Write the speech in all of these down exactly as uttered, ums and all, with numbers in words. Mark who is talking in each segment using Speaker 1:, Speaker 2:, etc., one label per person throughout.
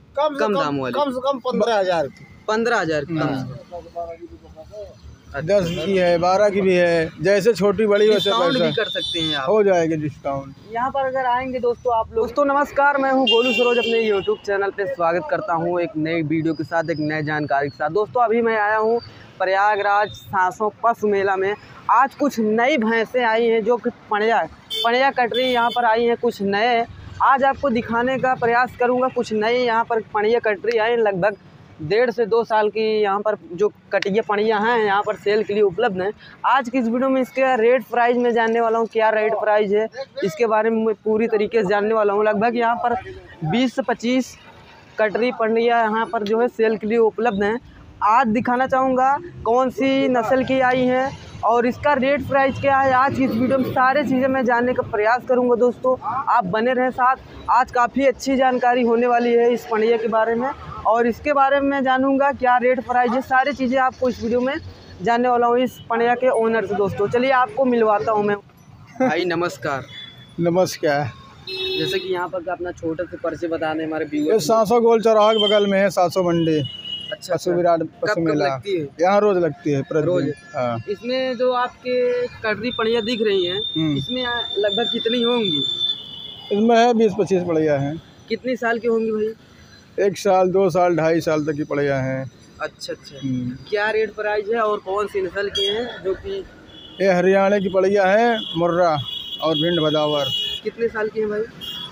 Speaker 1: कम
Speaker 2: कम दाम वाली,
Speaker 1: कम से कम पंद्रह हजार की
Speaker 2: पंद्रह हजार की कम से कम।
Speaker 1: दस की है, बारह की भी है, जैसे छोटी बड़ी वैसे
Speaker 2: डिस्काउंट भी
Speaker 1: पैसा
Speaker 2: कर सकते हैं आप,
Speaker 1: हो जाएगा डिस्काउंट।
Speaker 2: यहाँ पर अगर आएंगे दोस्तों आप लोग। दोस्तों नमस्कार, मैं हूँ गोलू सरोज, अपने यूट्यूब चैनल पे स्वागत करता हूँ एक नई वीडियो के साथ, एक नई जानकारी के साथ। दोस्तों अभी मैं आया हूँ प्रयागराज सांसों पशु मेला में। आज कुछ नई भैंसें आई हैं जो कि पणिया पणिया कटरी यहाँ पर आई हैं, कुछ नए आज आपको दिखाने का प्रयास करूँगा। कुछ नए यहाँ पर पणिया कटरी आई, लगभग डेढ़ से दो साल की यहाँ पर जो कटिया पणिया हैं यहाँ पर सेल के लिए उपलब्ध हैं। आज की इस वीडियो में इसके रेट प्राइस में जानने वाला हूँ, क्या रेट प्राइस है इसके बारे में पूरी तरीके से जानने वाला हूँ। लगभग यहाँ पर बीस से पच्चीस कटरी पणिया यहाँ पर जो है सेल के लिए उपलब्ध हैं। आज दिखाना चाहूँगा कौन सी नस्ल की आई हैं और इसका रेट प्राइस क्या है। आज की इस वीडियो में सारे चीज़ें मैं जानने का प्रयास करूँगा। दोस्तों आप बने रहें साथ, आज काफ़ी अच्छी जानकारी होने वाली है इस पणिया के बारे में और इसके बारे में मैं जानूंगा क्या रेट प्राइस है। सारी चीज़ें आपको इस वीडियो में जानने वाला हूँ इस पणिया के ओनर से। दोस्तों चलिए आपको मिलवाता हूँ मैं। भाई नमस्कार।
Speaker 1: नमस्कार।
Speaker 2: जैसे कि यहाँ पर अपना छोटे से परिचय बता दें हमारे
Speaker 1: ये
Speaker 2: व्यूअर्स।
Speaker 1: सांसों गोल चौराहा के बगल में है सांसों मंडी।
Speaker 2: अच्छा,
Speaker 1: पशु विराट पशु मेला
Speaker 2: लगती है?
Speaker 1: यहाँ रोज लगती है,
Speaker 2: रोज।
Speaker 1: हाँ।
Speaker 2: इसमें जो आपके कटरी पणिया दिख रही हैं इसमें लगभग कितनी होंगी?
Speaker 1: इसमें है बीस पच्चीस पड़िया हैं।
Speaker 2: कितनी साल की होंगी भाई?
Speaker 1: एक साल, दो साल, ढाई साल तक की पड़िया हैं।
Speaker 2: अच्छा अच्छा। क्या रेट प्राइस है और कौन सी नस्ल की हैं? जो कि
Speaker 1: ये हरियाणा की पड़िया है, मुर्रा और भिंड भदावर।
Speaker 2: कितने साल की हैं भाई?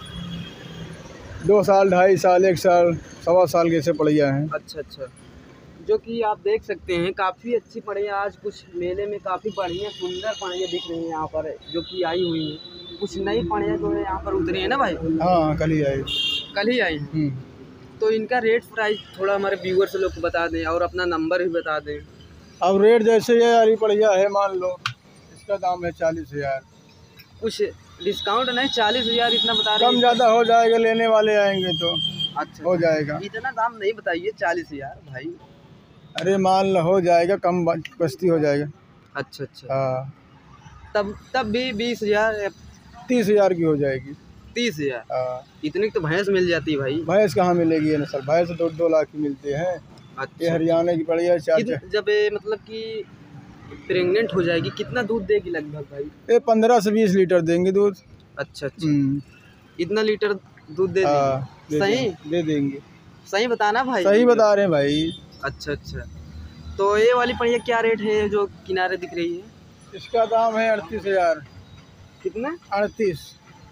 Speaker 1: दो साल, ढाई साल, एक साल, सवा साल के से पड़िया हैं।
Speaker 2: अच्छा अच्छा। जो कि आप देख सकते हैं काफ़ी अच्छी पणिया आज कुछ मेले में काफ़ी बढ़िया सुंदर पणिया दिख रही हैं यहाँ पर जो कि आई हुई हैं। कुछ नई पणिया जो है यहाँ पर उतरी है ना भाई?
Speaker 1: हाँ कल ही आई।
Speaker 2: कल ही आई हैं। तो इनका रेट प्राइस थोड़ा हमारे व्यूअर्स लोग को बता दें और अपना नंबर भी बता दें।
Speaker 1: अब रेट जैसे ये हरी पड़िया है, मान लो इसका दाम है चालीस हजार।
Speaker 2: कुछ डिस्काउंट नहीं? चालीस हजार इतना बता रहे हैं?
Speaker 1: कम ज़्यादा हो जाएगा, लेने वाले आएंगे तो
Speaker 2: अच्छा
Speaker 1: हो जाएगा।
Speaker 2: इतना दाम नहीं बताइए, चालीस हजार भाई।
Speaker 1: अरे मान लो हो जाएगा, कम बस्ती हो जाएगा।
Speaker 2: अच्छा अच्छा।
Speaker 1: हाँ
Speaker 2: तब तब भी बीस हजार
Speaker 1: तीस हजार की हो जाएगी।
Speaker 2: तीस हजार
Speaker 1: हाँ।
Speaker 2: इतनी तो भैंस मिल जाती है भाई।
Speaker 1: भैंस कहाँ मिलेगी ये नस्ल? भैंस दो दो लाख की मिलते हैं।
Speaker 2: अच्छा।
Speaker 1: ये हरियाणा की पड़ी है चार
Speaker 2: कित- जब ये मतलब कि प्रेग्नेंट हो जाएगी कितना दूध देगी लगभग भाई?
Speaker 1: ये पंद्रह से बीस लीटर देंगे दूध।
Speaker 2: अच्छा अच्छा। इतना लीटर दूध दे
Speaker 1: हाँ,
Speaker 2: देंगे? सही
Speaker 1: दे देंगे।
Speaker 2: सही बताना भाई।
Speaker 1: सही बता रहे हैं भाई।
Speaker 2: अच्छा अच्छा। तो ये वाली पणिया क्या रेट है जो किनारे दिख रही है?
Speaker 1: इसका दाम है अड़तीस हजार।
Speaker 2: कितना?
Speaker 1: अड़तीस।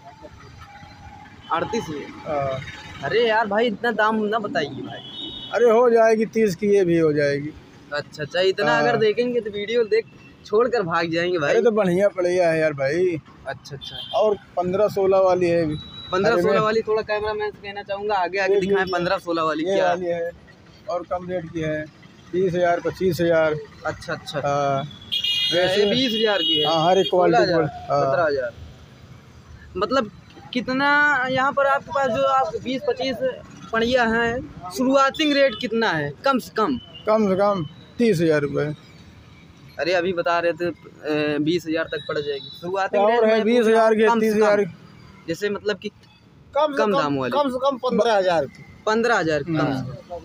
Speaker 2: अड़तीस हजार। अरे यार भाई इतना दाम ना बताइए भाई।
Speaker 1: अरे हो जाएगी तीस की, ये भी हो जाएगी।
Speaker 2: अच्छा अच्छा। इतना अगर देखेंगे तो वीडियो देख छोड़कर भाग जाएंगे भाई।
Speaker 1: अरे तो बढ़िया पड़िया है यार भाई।
Speaker 2: अच्छा अच्छा।
Speaker 1: और पंद्रह सोलह वाली है।
Speaker 2: पंद्रह सोलह वाली थोड़ा कैमरा मैन से कहना चाहूँगा आगे आगे दिखाएं। पंद्रह सोलह वाली
Speaker 1: ये
Speaker 2: क्या
Speaker 1: वाली है और कम रेट की है, बीस हजार पच्चीस हजार।
Speaker 2: अच्छा अच्छा।
Speaker 1: हाँ
Speaker 2: वैसे बीस हजार की है।
Speaker 1: हाँ, हर एक क्वालिटी।
Speaker 2: सत्रह हजार। मतलब कितना यहाँ पर आपके पास जो आप बीस पच्चीस पणिया हैं, शुरुआती रेट कितना है कम से कम?
Speaker 1: कम से कम तीस हजार रुपये।
Speaker 2: अरे अभी बता रहे थे बीस हजार तक पड़ जाएगी शुरुआती
Speaker 1: और है बीस हजार की, तीस हजार।
Speaker 2: जैसे मतलब कि
Speaker 1: कम
Speaker 2: कम दाम वाली
Speaker 1: कम से कम पंद्रह हजार की।
Speaker 2: पंद्रह हजार की कम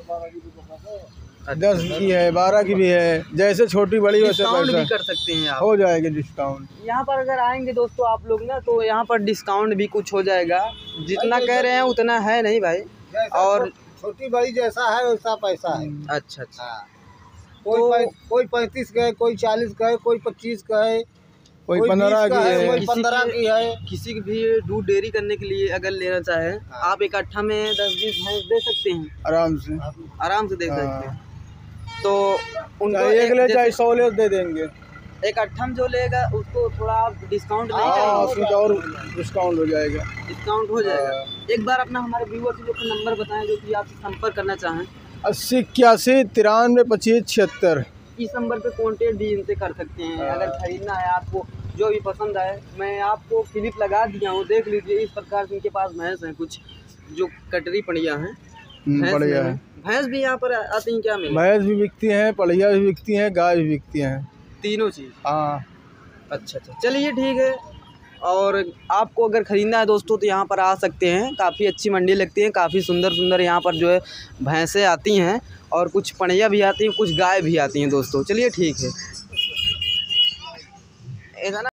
Speaker 1: दस की है, बारह की भी है, जैसे छोटी बड़ी वैसे
Speaker 2: डिस्काउंट भी
Speaker 1: पैसा
Speaker 2: कर सकते हैं आप।
Speaker 1: हो जाएगा डिस्काउंट।
Speaker 2: यहाँ पर अगर आएंगे दोस्तों आप लोग ना तो यहाँ पर डिस्काउंट भी कुछ हो जाएगा। जितना कह रहे हैं उतना है नहीं भाई। और
Speaker 1: छोटी बड़ी जैसा है वैसा पैसा है।
Speaker 2: अच्छा अच्छा।
Speaker 1: कोई तो, कोई पैंतीस का है, कोई चालीस का है, कोई पच्चीस का है, कोई पंद्रह की है, कोई पंद्रह की है। किसी
Speaker 2: की भी दूध डेयरी करने के लिए अगर लेना चाहे आप इकट्ठा में दस बीस भैंस दे सकते हैं आराम से आराम से दे सकते हैं। तो उनको
Speaker 1: एक ले चाहे सौ ले दे देंगे।
Speaker 2: एक अट्ठा में जो लेगा उसको थोड़ा आप डिस्काउंट नहीं
Speaker 1: करेंगे? उसमें और डिस्काउंट हो जाएगा।
Speaker 2: डिस्काउंट हो जाएगा। एक बार अपना हमारे व्यूअर्स लोग का नंबर बताएं जो कि आपसे संपर्क करना चाहें।
Speaker 1: अस्सी इक्यासी तिरानवे पच्चीस छिहत्तर।
Speaker 2: इस नंबर पे कॉन्टेक्ट भी इनसे कर सकते हैं। अगर खरीदना है आपको जो भी पसंद आए, मैं आपको क्लिप लगा दिया हूँ, देख लीजिए। इस प्रकार से इनके पास भैंस हैं कुछ जो कटरी पणिया हैं।
Speaker 1: बढ़िया है।
Speaker 2: भैंस भी यहाँ पर आती हैं क्या? मिले
Speaker 1: भैंस भी बिकती हैं, पड़िया भी बिकती हैं, गाय भी बिकती हैं,
Speaker 2: तीनों चीज़।
Speaker 1: हाँ।
Speaker 2: अच्छा अच्छा चलिए ठीक है। और आपको अगर ख़रीदना है दोस्तों तो यहाँ पर आ सकते हैं। काफ़ी अच्छी मंडी लगती है, काफ़ी सुंदर सुंदर यहाँ पर जो है भैंसें आती हैं और कुछ पणिया भी आती हैं, कुछ गाय भी आती हैं दोस्तों। चलिए ठीक है।